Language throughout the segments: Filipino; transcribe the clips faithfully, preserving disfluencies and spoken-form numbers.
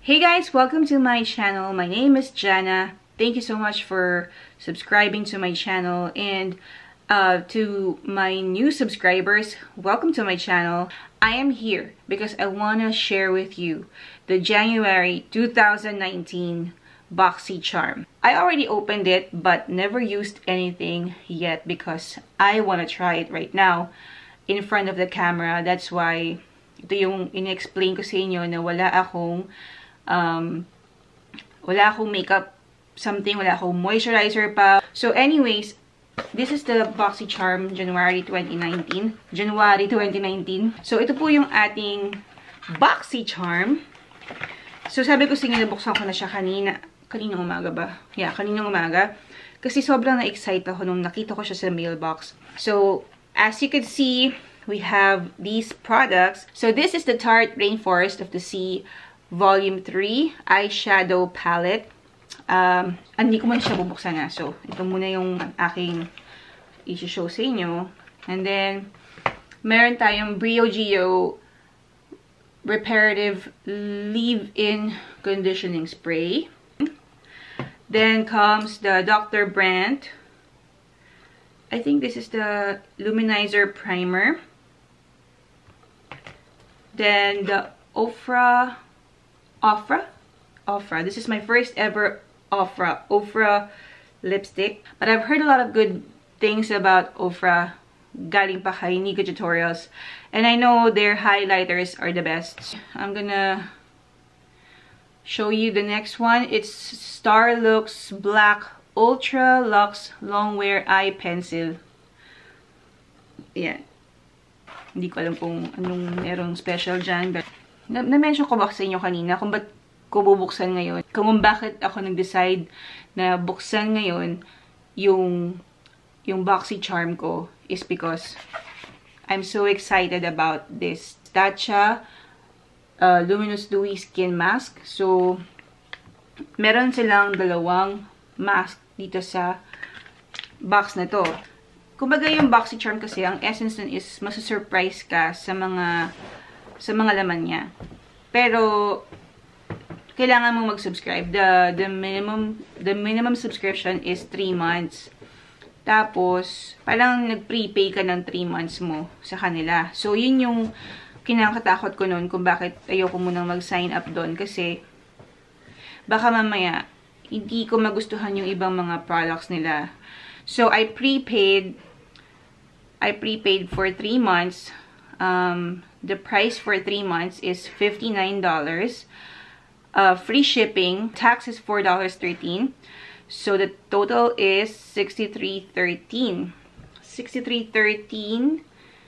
Hey guys, welcome to my channel. My name is Jana. Thank you so much for subscribing to my channel, and uh, to my new subscribers, welcome to my channel. I am here because I want to share with you the January two thousand nineteen BoxyCharm. I already opened it but never used anything yet because I want to try it right now in front of the camera. That's why ito yung in-explain ko sa inyo na wala akong um, wala akong makeup something, wala akong moisturizer pa. So anyways, this is the BoxyCharm January twenty nineteen. January twenty nineteen. So ito po yung ating BoxyCharm. So sabi ko sa inyo, nabuksan ko na siya kanina. Kaninang umaga ba? Yeah, kaninang umaga. Kasi sobrang na-excite ako nung nakita ko siya sa mailbox. So, as you can see, we have these products. So, this is the Tarte Rainforest of the Sea Volume three Eyeshadow Palette. Um, hindi ko man siya bubuksan na. So, ito muna yung aking i-show sa inyo. And then, meron tayong Briogeo Reparative Leave-In Conditioning Spray. Then comes the Doctor Brandt. I think this is the Luminizer Primer. Then the Ofra, Ofra? Ofra. This is my first ever Ofra, Ofra lipstick. But I've heard a lot of good things about Ofra. Galing pa kay Nika Tutorials. And I know their highlighters are the best. I'm gonna show you the next one. It's Starlux Black Ultra Luxe Longwear Eye Pencil. Yan. Hindi ko alam kung anong merong special dyan. But na-mention ko ba sa inyo kanina kung ba't ko bubuksan ngayon. Kung bakit ako nag-decide na buksan ngayon yung, yung BoxyCharm ko is because I'm so excited about this Tatcha Uh, Luminous Dewy Skin Mask. So, meron silang dalawang mask dito sa box na to. Kumbaga yung BoxyCharm kasi, ang essence nun is masusurprise ka sa mga sa mga laman niya. Pero, kailangan mong mag-subscribe. The, the, minimum, the minimum subscription is three months. Tapos, parang nag-prepay ka ng three months mo sa kanila. So, yun yung kinakatakot ko noon kung bakit ayoko munang mag-sign up doon. Kasi, baka mamaya, hindi ko magustuhan yung ibang mga products nila. So, I prepaid, I prepaid for three months. Um, the price for three months is fifty-nine dollars. Uh, free shipping. Tax is four dollars and thirteen cents. So, the total is sixty-three thirteen. sixty-three thirteen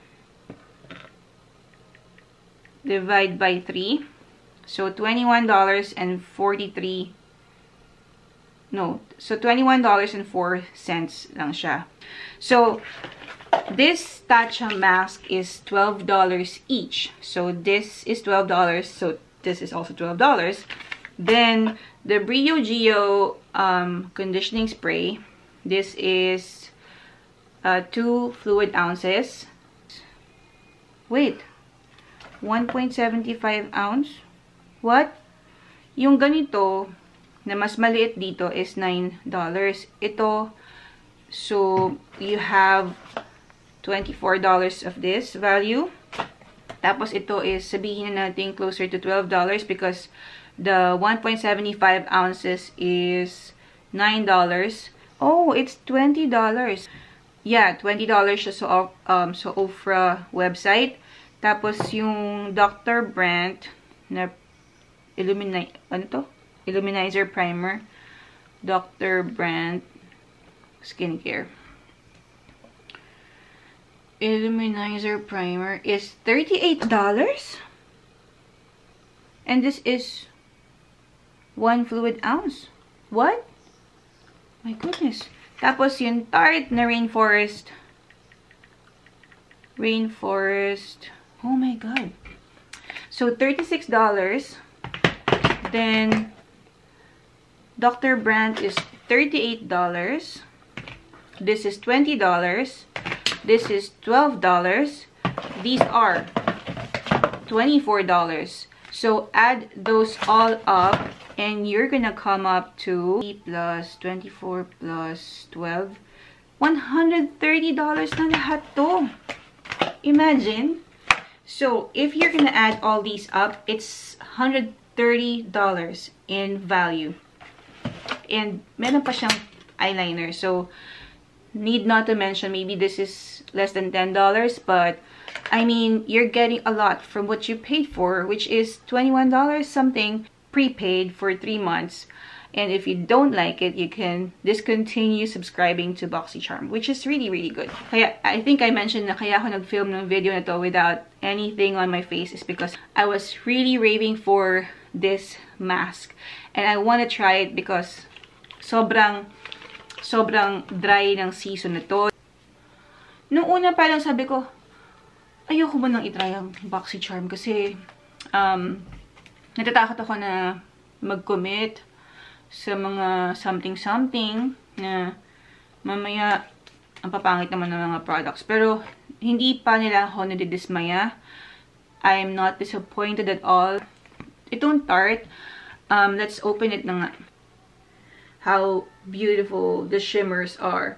divide by three. So, twenty-one dollars and forty-three cents. No. So, twenty-one dollars and four cents lang siya. So, this Tatcha mask is twelve dollars each. So, this is twelve dollars. So, this is also twelve dollars. Then, the Briogeo um, conditioning spray. This is uh, two fluid ounces. Wait. one point seven five ounce. What? Yung ganito, na mas maliit dito is nine dollars. Ito, so, you have twenty-four dollars of this value. Tapos ito is, sabihin na natin closer to twelve dollars because the one point seven five ounces is nine dollars. Oh, it's twenty dollars. Yeah, twenty dollars siya sa, um, sa Ofra website. Tapos, yung Doctor Brandt na Illumini ano to? Illuminizer Primer. Doctor Brandt Skincare. Illuminizer Primer is thirty-eight dollars. And this is one fluid ounce. What? My goodness. Tapos, yung Tarte na Rainforest. Rainforest. Oh my god. So, thirty-six dollars. Then, Doctor Brandt is thirty-eight dollars. This is twenty dollars. This is twelve dollars. These are twenty-four dollars. So add those all up and you're gonna come up to plus twenty-four plus twelve. one hundred thirty dollars na lahat to. Imagine. So if you're gonna add all these up, it's one hundred thirty dollars in value. And meron pa siyang eyeliner. So need not to mention, maybe this is less than ten dollars, but I mean, you're getting a lot from what you paid for, which is twenty-one dollars something prepaid for three months. And if you don't like it, you can discontinue subscribing to BoxyCharm, which is really, really good. Kaya, I think I mentioned na kaya ako nag-film ng video na to without anything on my face is because I was really raving for this mask. And I want to try it because sobrang, sobrang dry ng season na to. Nung una parang sabi ko, ayoko mo nang itry ang BoxyCharm kasi um, natatakot ako na mag-commit sa mga something-something na mamaya ang papangit naman ng mga products. Pero hindi pa nila ako nadidismaya. I'm not disappointed at all. Itong Tarte, um, let's open it na nga. How beautiful the shimmers are.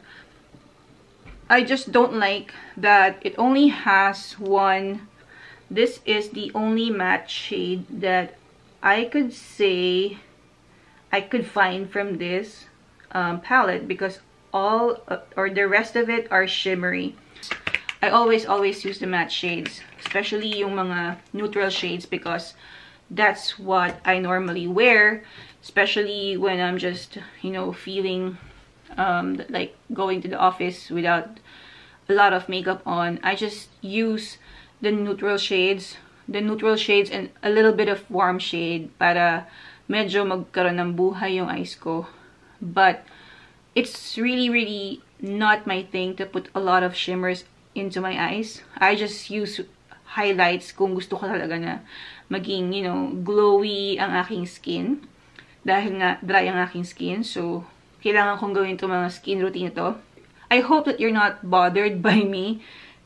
I just don't like that it only has one. This is the only matte shade that I could say I could find from this um, palette because all uh, or the rest of it are shimmery. I always always use the matte shades, especially yung mga neutral shades because that's what I normally wear, especially when I'm just, you know, feeling um, like going to the office without a lot of makeup on. I just use the neutral shades, the neutral shades and a little bit of warm shade para medyo magkaroon ng buhay yung eyes ko. But it's really, really not my thing to put a lot of shimmers into my eyes. I just use highlights kung gusto ko talaga na maging, you know, glowy ang aking skin. Dahil nga dry ang aking skin. So, kailangan kong gawin itong mga skin routine ito. I hope that you're not bothered by me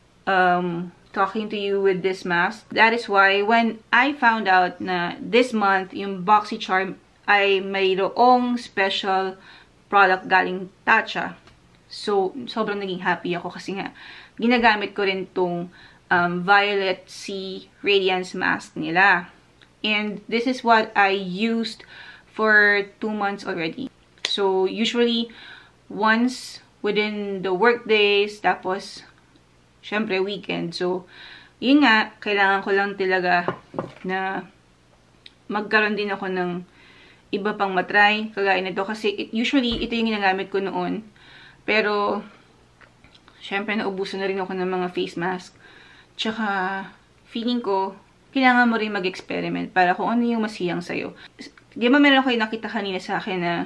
um, talking to you with this mask. That is why when I found out na this month yung BoxyCharm ay mayroong special product galing Tatcha. So, sobrang naging happy ako kasi nga ginagamit ko rin tong um, Violet C Radiance Mask nila. And this is what I used for two months already. So, usually, once within the work days, tapos syempre, weekend. So, yun nga, kailangan ko lang talaga na magkaroon din ako ng iba pang matry. Kagaya nito. Kasi, it, usually, ito yung ginagamit ko noon. Pero, syempre, naubusan na rin ako ng mga face mask. Tsaka, feeling ko, kailangan mo rin mag-experiment para kung ano yung masiyang sa'yo. Di ba meron kayo nakita kanina sa akin na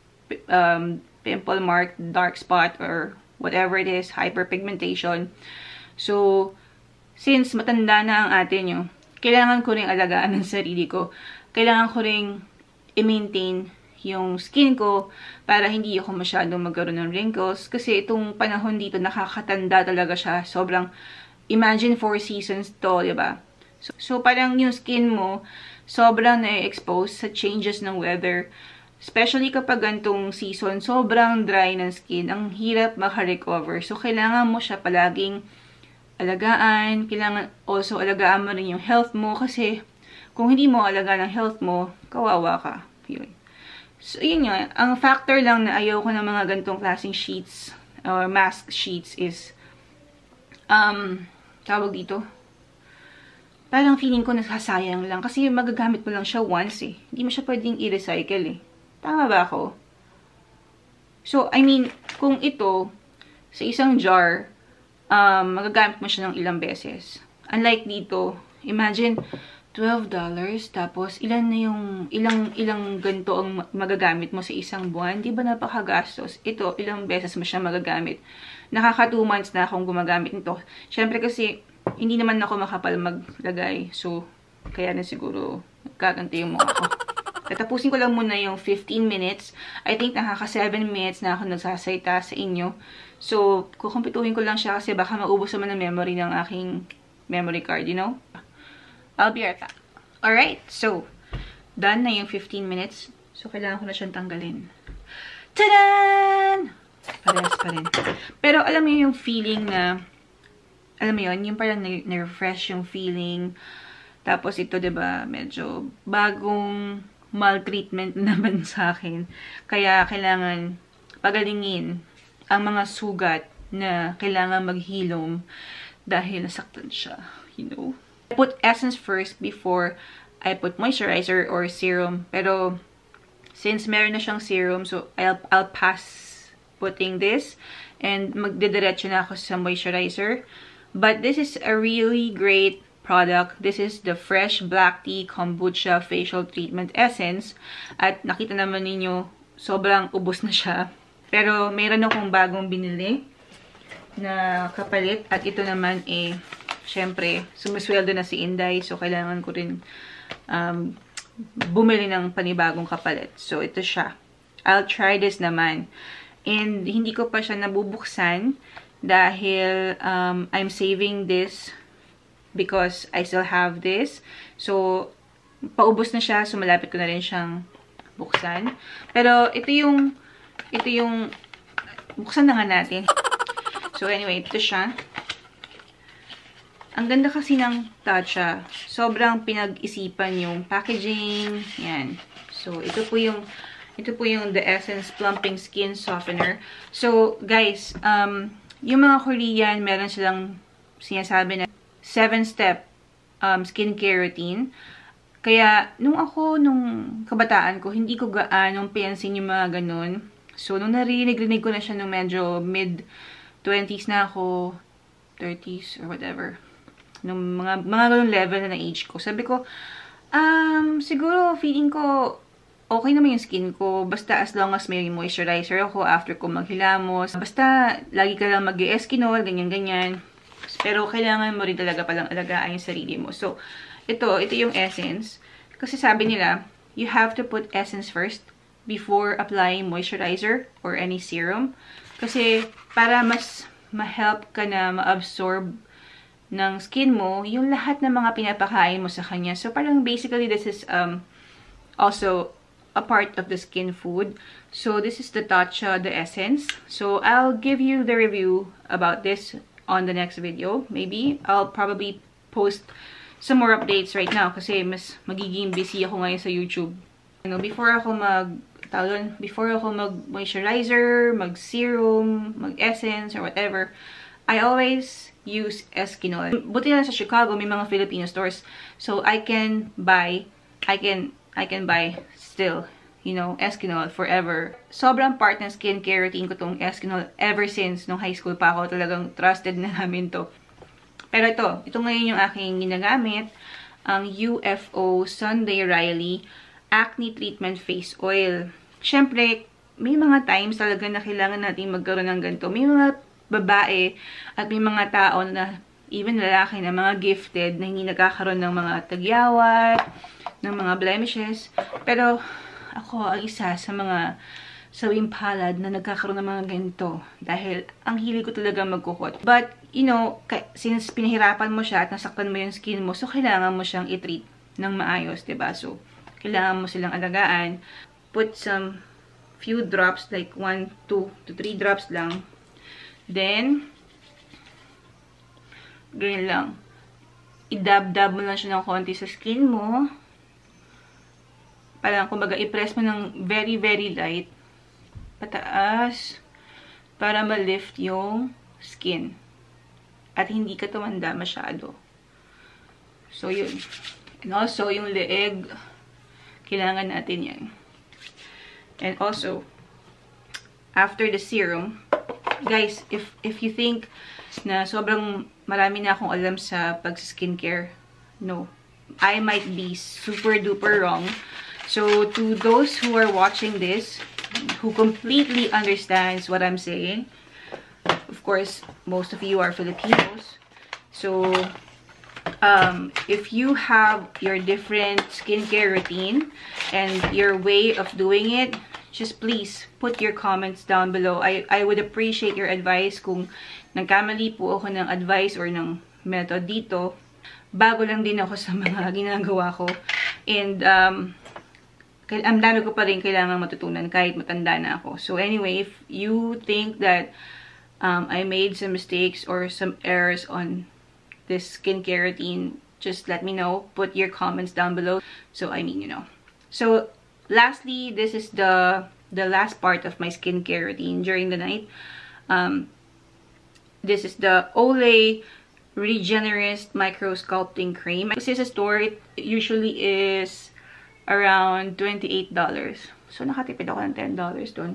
um, pimple mark, dark spot, or whatever it is, hyperpigmentation. So, since matanda na ang atin nyo, kailangan ko rin alagaan ng sarili ko. Kailangan ko rin i-maintain yung skin ko para hindi ako masyadong magkaroon ng wrinkles. Kasi itong panahon dito, nakakatanda talaga siya. Sobrang, imagine four seasons to, diba? So, so parang yung skin mo, sobrang na-expose sa changes ng weather. Especially kapag gantong season, sobrang dry ng skin. Ang hirap makarecover. So, kailangan mo siya palaging alagaan. Kailangan also alagaan mo rin yung health mo. Kasi, kung hindi mo alagaan ang health mo, kawawa ka. Yun. So, yun nga. Ang factor lang na ayaw ko ng mga gantong klaseng sheets or mask sheets is um, tawag dito. Parang feeling ko nasasayang lang. Kasi magagamit mo lang siya once eh. Hindi mo siya pwedeng i-recycle eh. Tama ba ako? So, I mean, kung ito, sa isang jar, um, magagamit mo siya ng ilang beses. Unlike dito, imagine, twelve dollars, tapos ilan na yung, ilang, ilang ganito ang magagamit mo sa isang buwan. Di ba napakagastos? Ito, ilang beses mo siya magagamit. Nakaka two months na akong gumagamit nito. Siyempre kasi, hindi naman ako makapal maglagay. So, kaya na siguro, nagkaganti yung mukha ko. Tatapusin ko lang muna yung fifteen minutes. I think nakaka seven minutes na ako nagsasayta sa inyo. So, kukumpituhin ko lang siya kasi baka maubos naman ang memory ng aking memory card, you know? I'll be right back. Alright, so, done na yung fifteen minutes. So, kailangan ko na siyang tanggalin. Tadaan! Parehas pa rin. Pero, alam mo yung feeling na, alam mo yun, yung parang na-refresh yung feeling. Tapos, ito, diba, medyo bagong maltreatment naman sa akin. Kaya, kailangan pagalingin ang mga sugat na kailangan maghilom dahil nasaktan siya, you know. I put essence first before I put moisturizer or serum. Pero, since meron na siyang serum, so I'll, I'll pass putting this. And magdidiretso na ako sa moisturizer. But this is a really great product. This is the Fresh Black Tea Kombucha Facial Treatment Essence. At nakita naman ninyo, sobrang ubos na siya. Pero, mayroon akong bagong binili na kapalit. At ito naman eh, syempre, sumisweldo na si Inday. So, kailangan ko rin um, bumili ng panibagong kapalit. So, ito siya. I'll try this naman. And, hindi ko pa siya nabubuksan dahil um, I'm saving this because I still have this. So, paubos na siya. So, malapit ko na rin siyang buksan. Pero, ito yung, ito yung, buksan na nga natin. So, anyway, ito siya. Ang ganda kasi ng Tatcha. Sobrang pinag-isipan yung packaging. Yan. So, ito po yung, ito po yung The Essence Plumping Skin Softener. So, guys, um, yung mga Korean, meron silang sinasabi na seven step um, skincare routine. Kaya, nung ako, nung kabataan ko, hindi ko gaanong pinansin yung mga ganun. So, nung narinig-rinig ko na siya nung medyo mid-twenties na ako, thirties or whatever, nung mga, mga ganun level na ng age ko, sabi ko, um, siguro, feeling ko, okay naman yung skin ko, basta as long as may moisturizer ako after ko maghilamos, basta, lagi ka lang mag-eskinol, ganyan-ganyan, pero kailangan mo rin talaga palang alagaan yung sarili mo. So, ito, ito yung essence, kasi sabi nila, you have to put essence first before applying moisturizer or any serum, kasi para mas ma-help ka na ma-absorb ng skin mo, yung lahat ng mga pinapakain mo sa kanya. So, parang basically, this is um, also a part of the skin food. So, this is the Tatcha, the essence. So, I'll give you the review about this on the next video. Maybe, I'll probably post some more updates right now kasi mas magiging busy ako ngayon sa YouTube. You know, before ako mag, tawag, before ako mag-moisturizer, mag-serum, mag-essence, or whatever, I always use Eskinol. Buti na sa Chicago, may mga Filipino stores. So, I can buy, I can, I can buy still, you know, Eskinol forever. Sobrang part ng skincare routine ko tong Eskinol ever since nung high school pa ako. Talagang trusted na namin to. Pero ito, ito ngayon yung aking ginagamit. Ang U F O Sunday Riley Acne Treatment Face Oil. Siyempre, may mga times talaga na kailangan natin magkaroon ng ganito. May mga babae at may mga tao na, even lalaki na mga gifted na hindi nagkakaroon ng mga tagyawat, ng mga blemishes. Pero ako ang isa sa mga sawing palad na nagkakaroon ng mga ganito dahil ang hilig ko talaga magkukot. But, you know, since pinahirapan mo siya at nasaktan mo yung skin mo, so kailangan mo siyang i-treat ng maayos, diba? So, kailangan mo silang alagaan. Put some few drops, like one, two to three drops lang. Then, ganyan lang. I-dab-dab mo lang siya ng konti sa skin mo. Parang, kumbaga, i-press mo ng very, very light. Pataas. Para ma-lift yung skin. At hindi ka tumanda masyado. So, yun. And also, yung leeg, kailangan natin yan. And also, after the serum, guys, if if you think na sobrang marami na akong alam sa pag-skincare, no. I might be super duper wrong. So, to those who are watching this, who completely understands what I'm saying, of course, most of you are Filipinos. So, um, if you have your different skincare routine and your way of doing it, just please put your comments down below. I, I would appreciate your advice kung nagkamali po ako ng advice or ng method dito. bago lang din ako sa mga ginagawa ko. And, um, ang dami ko pa rin kailangan matutunan kahit matanda na ako. So anyway, if you think that um, I made some mistakes or some errors on this skincare routine, just let me know. Put your comments down below. So I mean, you know. So lastly, this is the the last part of my skincare routine during the night. Um, this is the Olay Regenerist Micro Sculpting Cream. Kasi sa store, it usually is around twenty-eight dollars. So, nakatipid ako ng ten dollars doon.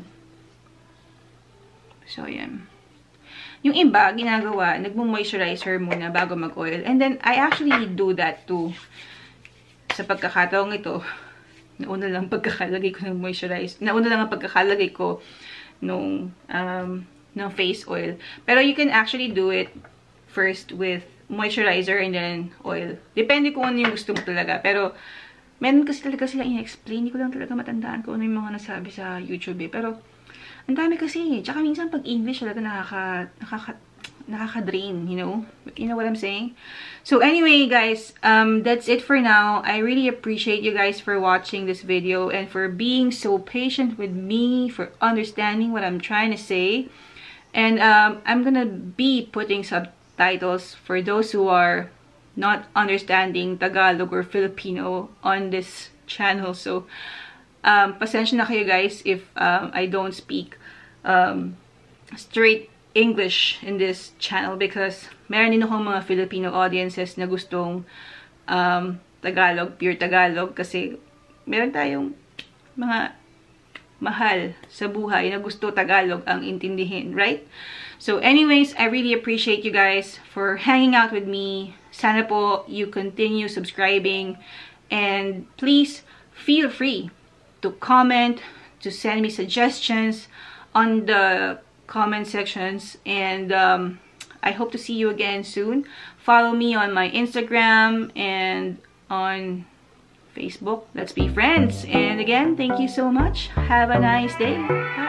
So, yan. Yung iba, ginagawa, nagmo-moisturizer muna bago mag-oil. And then, I actually do that too. Sa pagkakataong ito, nauna lang pagkakalagay ko ng moisturizer. Nauna lang ang pagkakalagay ko nung, um, ng face oil. Pero you can actually do it first with moisturizer and then oil. Depende kung ano yung gusto mo talaga. Pero, meron kasi talaga sila in-explain. Hindi ko lang talaga matandaan kung ano yung mga nasabi sa YouTube eh. Pero, ang dami kasi. Tsaka minsan pag English talaga nakaka, nakaka, nakaka-drain, you know? You know what I'm saying? So anyway, guys, um, that's it for now. I really appreciate you guys for watching this video and for being so patient with me, for understanding what I'm trying to say. And um, I'm gonna be putting subtitles for those who are not understanding Tagalog or Filipino on this channel. So, um, pasensya na kayo guys if um, I don't speak um, straight English in this channel because meron din akong mga Filipino audiences na gustong um, Tagalog, pure Tagalog kasi meron tayong mga mahal sa buhay na gusto Tagalog ang intindihin, right? So anyways, I really appreciate you guys for hanging out with me. Sana po you continue subscribing and please feel free to comment, to send me suggestions on the comment sections, and um, I hope to see you again soon. Follow me on my Instagram and on Facebook. Let's be friends. And again, thank you so much. Have a nice day. Bye.